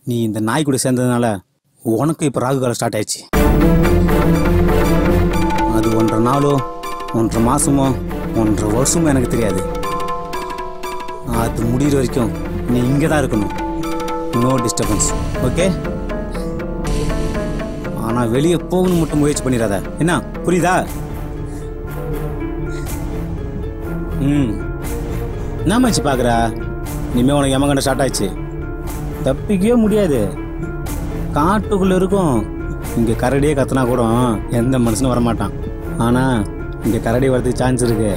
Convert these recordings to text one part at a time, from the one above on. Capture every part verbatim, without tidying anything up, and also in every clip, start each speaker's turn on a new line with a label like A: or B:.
A: நீ இந்த நாய் கூட சேர்ந்ததுனால உனக்கு இப்போ ராகு காலம் ஸ்டார்ட் ஆயிடுச்சு. அது ஒன்றரை நாளோ ஒன்றரை மாசமோ ஒன்றரை வருஷமோ எனக்கு தெரியாது. அது முடிகிற வரைக்கும் நீ இங்கே தான் இருக்கணும். No disturbance, okay? ஆனால் வெளியே போகணும் மட்டும் முயற்சி பண்ணிடாத, என்ன புரியுதா? ம் என்ன மச்சி பார்க்குறா? இனிமேல் உனக்கு எமகண்ட ஸ்டார்ட் ஆயிடுச்சு. தப்பிக்கவே முடியாது. காட்டுக்குள்ளே இருக்கும். இங்கே கரடியே கத்துனா கூட எந்த மனுஷனும் வரமாட்டான். ஆனால் இங்கே கரடி வரதுக்கு சான்ஸ் இருக்கு.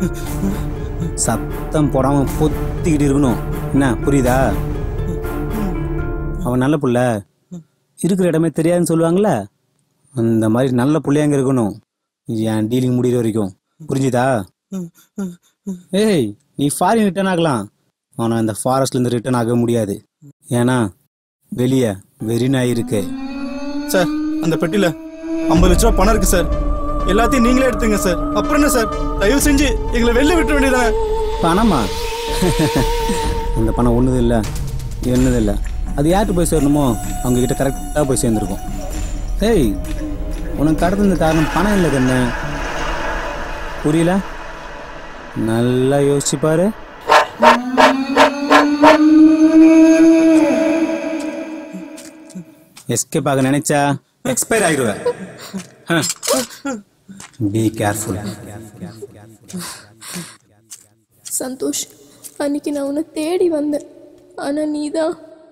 A: சத்தம் போடாமல் பொத்திக்கிட்டு இருக்கணும், என்ன புரியுதா? அவன் நல்ல புள்ள, இருக்கிற இடமே தெரியாதுன்னு சொல்லுவாங்களே, அந்த மாதிரி நல்ல புள்ளையாங்க இருக்கணும் என் டீலிங் முடிகிற வரைக்கும், புரிஞ்சுதா? ஏய், நீ ஃபாரின் ரிட்டர்ன் ஆகலாம், ஆனால் இந்த ஃபாரஸ்ட்லேருந்து ரிட்டர்ன் ஆக முடியாது. ஏன்னா வெளியே வெறி நாய் இருக்கு.
B: சார், அந்த பெட்டியில் ஐம்பது லட்ச ரூபா பணம் இருக்கு சார். எல்லாத்தையும் நீங்களே எடுத்துங்க சார். அப்புறம் என்ன சார், தயவு செஞ்சு எங்களை வெளில விட்டு வேண்டியதானே.
A: பணமா? அந்த பணம் ஒன்றுது இல்லை என்னது இல்லை. அது யார்கிட்ட போய் சேரணுமோ அவங்க கிட்ட கரெக்டாக போய் சேர்ந்துருக்கும். ஏய், உனக்கு கடத்துன காரணம் பணம் இல்லை கண்ணு, புரியல? நல்லா யோசிச்சு பாரு. எஸ்கேப் ஆக நினைச்சா எக்ஸ்பயர் ஆகிடுவேன். Be careful.
C: சந்தோஷ், அன்னைக்கு நான் உன்னை தேடி வந்தேன், ஆனா நீதான்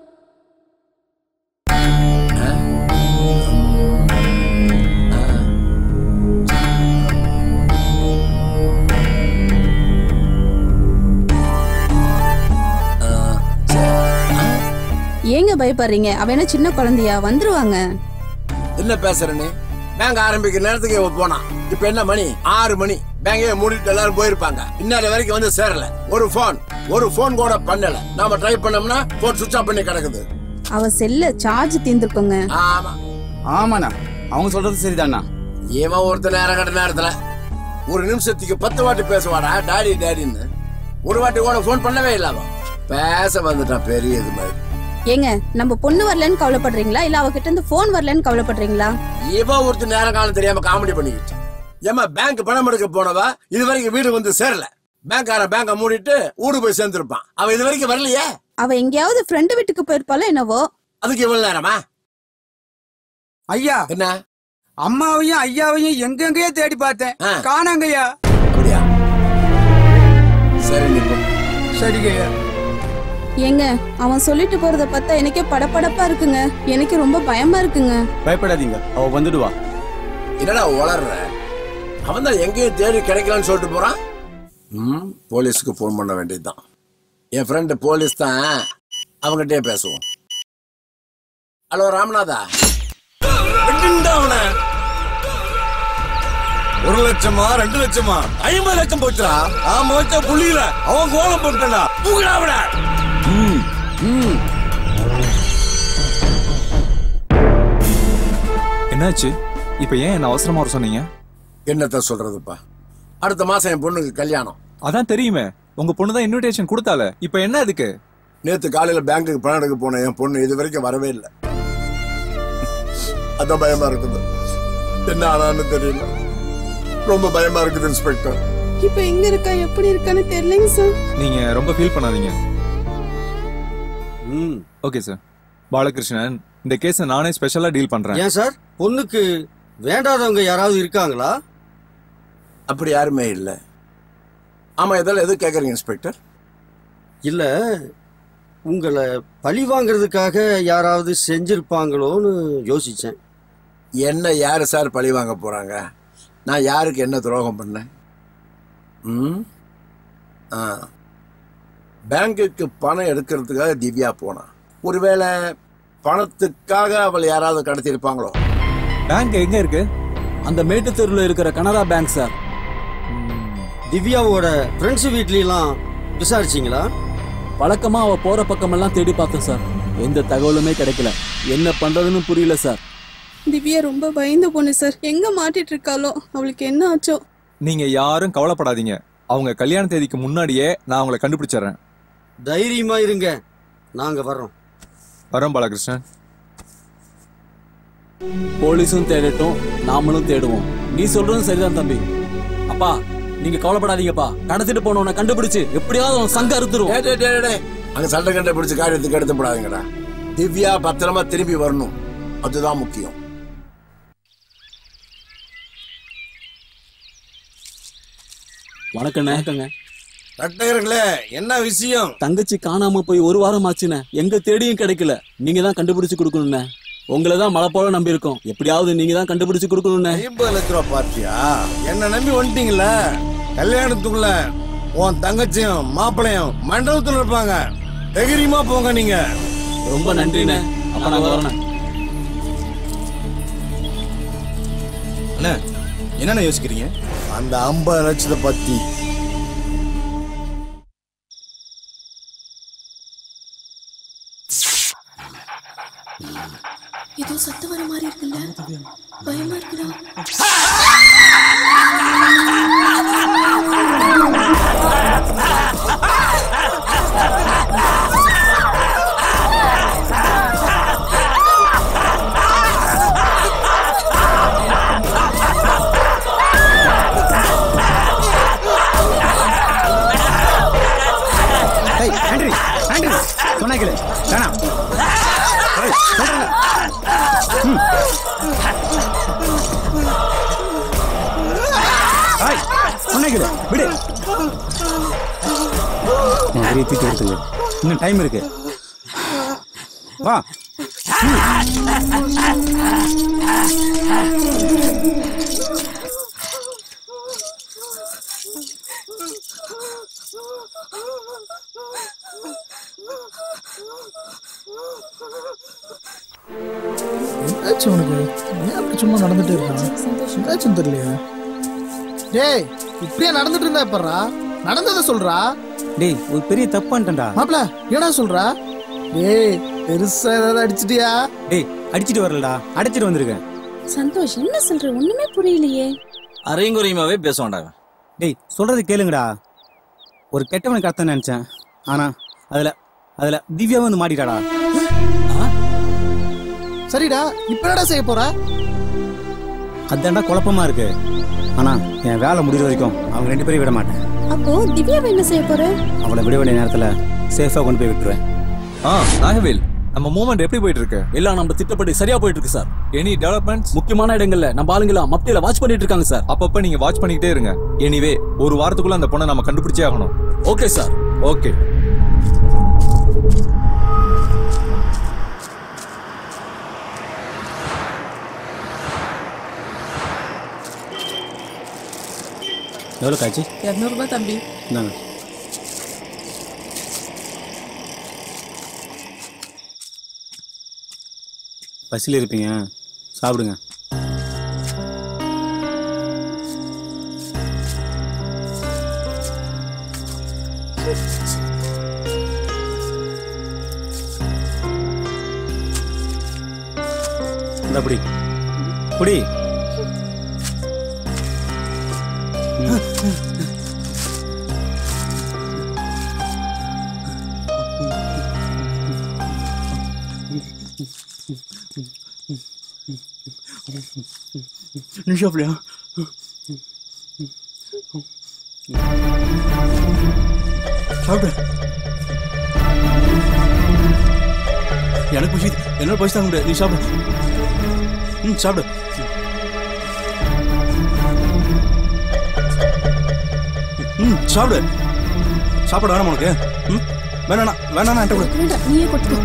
D: ஏங்க பயப்படுறீங்க? அவ என்ன சின்ன குழந்தையா? வந்துருவாங்க.
E: என்ன பேசுறேன்னு? பேங்க் ஆரம்பிக்கிற நேரத்துக்கு போனா இப்ப என்ன மணி? ஆறு மணி. பேங்கே மூடிட்டு எல்லாரும் போயிருப்பாங்க. இன்னொரு வரைக்கும் வந்து சேரல. ஒரு போன் ஒரு போன் கூட பண்ணல. நாம ட்ரை பண்ணோம்னா போன் சுவிட்ச் ஆஃப் பண்ணி கிடக்குது.
D: அவ செல்ல சார்ஜ் தீர்ந்துருக்குங்க.
E: ஆமா
B: ஆமாண்ணா, அவங்க சொல்றது சரிதாண்ணா.
E: இவன் ஒருத்தர் நேரம் கட்ட நேரத்துல ஒரு நிமிஷத்துக்கு பத்து வாட்டி பேசுவாடா டாடி டாடின்னு. ஒரு வாட்டி கூட போன் பண்ணவே இல்லாம பேச வந்துட்டான் பெரிய இது மாதிரி.
D: ஏங்க, நம்ம பொண்ணு வரலன்னு கவலைப்படுறீங்களா இல்ல அவகிட்ட இருந்து போன் வரலன்னு கவலைப்படுறீங்களா?
E: இவ ஒருத்தர் நேரம் காலம் தெரியாம காமெடி பண்ணிக்கிட்டு. ஏமா பேங்க் பணம் எடுக்க போனவா இது வரைக்கும் வீடு வந்து சேரல. பேங்க்கார பேங்க மூடிட்டு ஊடு போய் சேர்ந்திருப்பான். அவ இது வரைக்கும் வரலையே.
D: அவ எங்கேயாவது ஃப்ரெண்டு வீட்டுக்கு போயிருப்பாளோ என்னவோ.
E: அதுக்கு இவ்வளவு நேரமா?
F: ஐயா,
E: என்ன?
F: அம்மாவையும் ஐயாவையும் எங்கெங்கயே தேடி பார்த்தேன், காணாங்கய்யா.
E: அப்படியா? சரி நிப்போம்.
F: சரிங்கய்யா.
D: ஏங்க, அவன் சொல்லிட்டு போறத பார்த்தா எனக்கே படபடப்பா இருக்குங்க. எனக்கு ரொம்ப பயமா இருக்குங்க.
B: பயப்படாதீங்க, அவ வந்துடுவா.
E: என்னடா வளர்ற? அவன் தான் எங்கேயும் தேடி கிடைக்கலான்னு சொல்லிட்டு போறான். ம் போலீஸுக்கு போன் பண்ண வேண்டியதுதான். என் ஃப்ரெண்டு போலீஸ் தான், அவங்ககிட்டயே பேசுவோம். ஹலோ ராமநாதா, ஒரு லட்சமா ரெண்டு லட்சமா ஐம்பது லட்சம் போச்சுடா. ஆமா வச்ச புள்ளியில அவன் கோலம் போட்டா பூங்கடாவிட.
G: என்னாச்சு? இப்ப ஏன் என்ன அவசரமா வர சொன்னீங்க?
E: என்னத்த சொல்றதுப்பா, அடுத்த மாசம் என் பொண்ணுக்கு கல்யாணம்.
G: அதான் தெரியுமே, உங்க பொண்ணு தான் இன்விடேஷன் கொடுத்தால. இப்ப என்ன அதுக்கு?
E: நேத்து காலையில பேங்குக்கு பணம் எடுக்க போன என் பொண்ணு இது வரைக்கும் வரவே இல்லை. அதான் பயமா இருக்குது. என்ன ஆனான்னு தெரியல. ரொம்ப பயமா இருக்குது இன்ஸ்பெக்டர்.
C: இப்ப எங்க இருக்கா எப்படி இருக்கான்னு தெரியலங்க சார்.
G: நீங்க ரொம்ப ஃபீல் பண்ணாதீங்க. ம் ஓகே சார். பாலகிருஷ்ணன், இந்த கேஸை நானே ஸ்பெஷலா டீல் பண்றேன்.
H: ஏன் சார், பொண்ணுக்கு வேண்டாதவங்க யாராவது இருக்காங்களா?
E: அப்படி யாருமே இல்ல. ஆமா, இதெல்லாம் எது கேக்குறீங்க இன்ஸ்பெக்டர்?
H: இல்ல, உங்களை பழி வாங்குறதுக்காக யாராவது செஞ்சிருப்பாங்களோன்னு யோசிச்சேன்.
E: என்ன யாரு சார் பழி வாங்க போறாங்க? நான் யாருக்கு என்ன துரோகம் பண்ணேன்? ம் ஆ பேங்குக்கு பணம் எடுக்கிறதுக்காக திவ்யா போனா. ஒருவேளை பணத்துக்காக அவள் யாராவது கடத்திருப்பாங்களோ?
G: பேங்க் எங்க இருக்கு?
A: அந்த மேட்டு தெருவில் இருக்கிற கனரா பேங்க் சார்.
H: திவ்யாவோட ஃப்ரெண்ட்ஸ் வீட்லாம் விசாரிச்சிங்களா?
A: வழக்கமா அவ போற பக்கமெல்லாம் தேடி பார்த்தோம் சார், எந்த தகவலுமே கிடைக்கல. என்ன பண்றதுன்னு புரியல சார்.
C: திவ்யா ரொம்ப பயந்த பொண்ணு சார், எங்க மாட்டிட்டு இருக்காளோ, அவளுக்கு என்ன ஆச்சோ.
G: நீங்க யாரும் கவலைப்படாதீங்க. அவங்க கல்யாண தேதிக்கு முன்னாடியே நான் அவங்களை கண்டுபிடிச்சிடுறேன்.
H: தைரியமா இருங்க, நாங்க வர்றோம்.
G: வரோம் பாலகிருஷ்ணன்.
I: போலீஸும் தேடட்டும், நாமளும் தேடுவோம். நீ சொல்றதும் சரிதான் தம்பி. அப்பா நீங்க கவலைப்படாதீங்கப்பா. கடத்திட்டு போனவனை கண்டுபிடிச்சு எப்படியாவது அவன் சங்க அறுத்துருவோம்.
E: அங்க சண்டை கண்டை பிடிச்சு காரியத்துக்கு எடுத்துப்படாதீங்கடா. திவ்யா பத்திரமா திரும்பி வரணும், அதுதான் முக்கியம்.
I: வணக்கண்ணே. வணக்கங்க.
E: ரட்டையர்களே, என்ன விஷயம்?
I: தங்கச்சி காணாம போய் ஒரு வாரம் ஆச்சுண்ணே. எங்க தேடியும் கிடைக்கல. நீங்க தான் கண்டுபிடிச்சு கொடுக்கணும்ண்ணே. உங்களை தான் மழை போல நம்பி இருக்கோம். எப்படியாவது நீங்க தான் கண்டுபிடிச்சு கொடுக்கணும்ண்ணே.
E: ஐம்பது லட்ச ரூபா பார்த்தியா? என்ன நம்பி வந்துட்டீங்களா? கல்யாணத்துக்குள்ள உன் தங்கச்சியும் மாப்பிளையும் மண்டபத்துல இருப்பாங்க. தைரியமா போங்க நீங்க.
I: ரொம்ப நன்றிண்ணே. அப்ப நாங்க வரணும்.
B: அண்ணா என்னென்ன யோசிக்கிறீங்க?
E: அந்த ஐம்பது லட்சத்தை பத்தி.
C: ஏதோ சத்து வர மாதிரி இருக்குல்ல, பயமா இருக்குடா.
A: சொன்னாக்கல வேணாம். சொன்னாக்கல விடு. தூக்கி எடுத்துங்க, இன்னும் டைம் இருக்கு. வா.
J: என்னாச்சு உனக்கு? ஏன் அப்படி சும்மா நடந்துட்டு இருக்கான்? என்னாச்சுன்னு தெரியலையா? டேய், இப்படியே நடந்துட்டு இருந்தா எப்பறா? நடந்ததை சொல்றா.
A: டேய், ஒரு பெரிய தப்பு பண்ணிட்டேன்டா.
J: மாப்ள ஏடா சொல்றா? டேய், பெருசா ஏதாவது அடிச்சிட்டியா?
A: டேய், அடிச்சிட்டு வரலடா, அடிச்சிட்டு வந்திருக்கேன்.
D: சந்தோஷ் என்ன சொல்ற? ஒண்ணுமே புரியலையே.
I: அரைங்குறையுமாவே பேசுவான்டா.
A: டேய், சொல்றது கேளுங்கடா. ஒரு கெட்டவனை கடத்த நினைச்சேன். ஆனா அதுல அதுல திவ்யா வந்து மாட்டிட்டாடா.
J: சரிடா, இப்ப என்னடா செய்ய போற?
A: அதான்டா குழப்பமா இருக்கு. ஆனா என் வேலை முடிகிற வரைக்கும் அவங்க ரெண்டு பேரும் விட மாட்டேன்.
D: அப்போ திவ்யாவை என்ன செய்ய போற?
A: அவளை விட வேண்டிய நேரத்துல சேஃபா கொண்டு போய் விட்டுருவேன்.
G: ஆ நாகவேல், நம்ம மூவ்மெண்ட் எப்படி போயிட்டு இருக்கு?
I: எல்லாம் நம்ம திட்டப்படி சரியா போயிட்டு இருக்கு சார்.
G: Any developments?
I: முக்கியமான இடங்கள்ல நம்ம ஆளுங்களா மத்தியில வாட்ச் பண்ணிட்டு இருக்காங்க சார்.
G: அப்பப்ப நீங்க வாட்ச் பண்ணிக்கிட்டே இருங்க. எனிவே ஒரு வாரத்துக்குள்ள அந்த பொண்ணை நம்ம கண்டுபிடிச்சே ஆகணும்.
I: Okay sir.
G: ஓகே.
A: எவ்வளோ காய்ச்சி?
C: இரநூறுபா தம்பி.
A: இந்தாங்க. பசியில் இருப்பீங்க, சாப்பிடுங்க. இந்த புடி புடி.
B: நிஷாப்லையா? சாப்பிடு. எனக்கு பசி, என்னோட பசி தாங்க முடியாது. நீ சாப்பிடு. ம் சாப்பிடு. ம் சாப்பிடு. சாப்பிட வேணாம் உனக்கு? ம் வேணா வேணா என்கிட்ட கொடு.
C: நீயே கொட்டுக்கோ.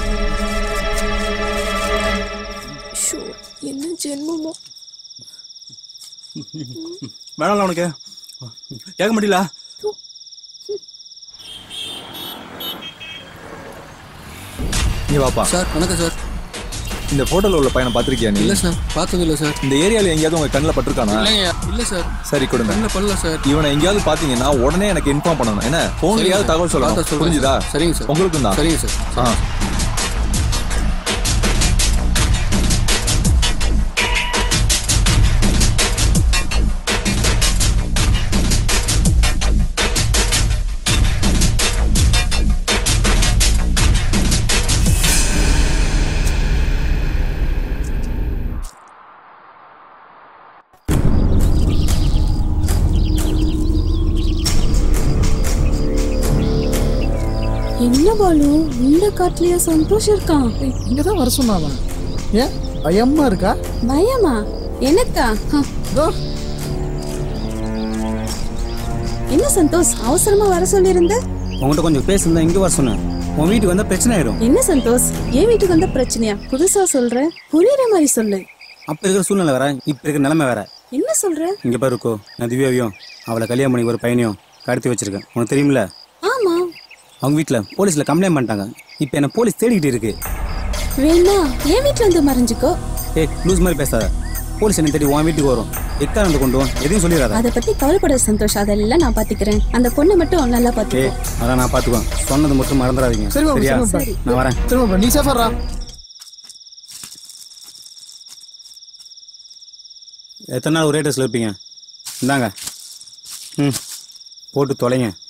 C: என்ன ஜென்மமோ.
B: வேணாம் உனக்கு கேட்க முடியல.
G: நீ வாப்பா.
K: சார் வணக்கம் சார்.
G: இந்த போட்டோல உள்ள பையனை பாத்திருக்கியா நீ?
K: இல்ல சார், பார்த்தது இல்ல சார்.
G: இந்த ஏரியால எங்கேயாவது உங்க கண்ணில் பட்டிருக்கானா?
K: இல்ல சார்.
G: சரி கொடுங்க.
K: கண்ணில் படல சார்.
G: இவனை எங்கேயாவது பாத்தீங்கன்னா உடனே எனக்கு இன்ஃபார்ம் பண்ணணும். என்ன போன்லயாவது தகவல் சொல்லணும். புரிஞ்சுதா?
K: சரிங்க சார்.
G: உங்களுக்கும் தான்.
K: சரிங்க சார்.
G: ஆ
D: என்ன பாலு இந்த காட்டுலயா சந்தோஷ் இருக்கான்?
J: இங்க தான் வர சொன்னாங்க. ஏன் பயமா இருக்கா?
D: பயமா? எனக்கா? என்ன சந்தோஷ் அவசரமா வர சொல்லியிருந்த?
A: உங்ககிட்ட கொஞ்சம் பேசுனா இங்க வர சொன்னேன். உன் வீட்டுக்கு வந்தா பிரச்சனை ஆயிடும்.
D: என்ன சந்தோஷ் என் வீட்டுக்கு வந்தா பிரச்சனையா? புதுசா சொல்ற, புரியுற மாதிரி சொல்லு.
A: அப்ப இருக்கிற சூழ்நிலை வேற, இப்ப இருக்கிற நிலைமை வேற.
D: என்ன சொல்ற?
A: இங்க பாருக்கோ, நான் திவ்யாவையும் அவளை கல்யாணம் பண்ணி ஒரு பையனையும் கடத்தி வச்சிருக்கேன். உனக்கு தெரியுமில்ல?
D: ஆமா.
A: அவங்க வீட்டுல போலீஸ்ல கம்ப்ளைண்ட் பண்ணிட்டாங்க. இப்ப என்ன போலீஸ் தேடிக்கிட்டு இருக்கு.
D: வேணா என் வீட்டுல வந்து மறைஞ்சுக்கோ.
A: ஏய் லூஸ் மாதிரி பேசாத. போலீஸ் என்ன தேடி உன் வீட்டுக்கு வரும். எக்காரணத்தை கொண்டு வா, எதையும் சொல்லிடாத.
D: அதை பத்தி கவலைப்பட சந்தோஷ், அதெல்லாம் நான் பாத்துக்கிறேன். அந்த பொண்ணை மட்டும் நல்லா பாத்துக்கோ.
A: அதான் நான் பாத்துக்குவேன். சொன்னது மட்டும் மறந்துடாதீங்க. சரியா? நான் வரேன்.
J: சரி நீ சேஃபரா?
A: எத்தனை நாள் ஒரே ட்ரெஸ்ல இருப்பீங்க? இந்தாங்க. ம் போட்டு தொலைங்க.